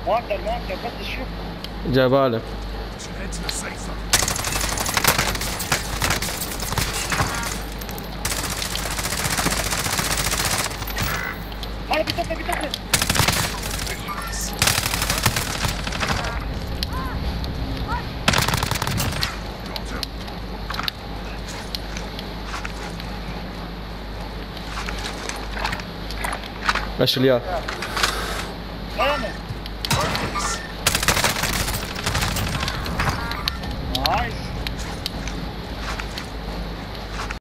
معدل فتش شوف. جايبالك. Head to the safe zone. هلا بيتقل. ماشي اليار. نايس.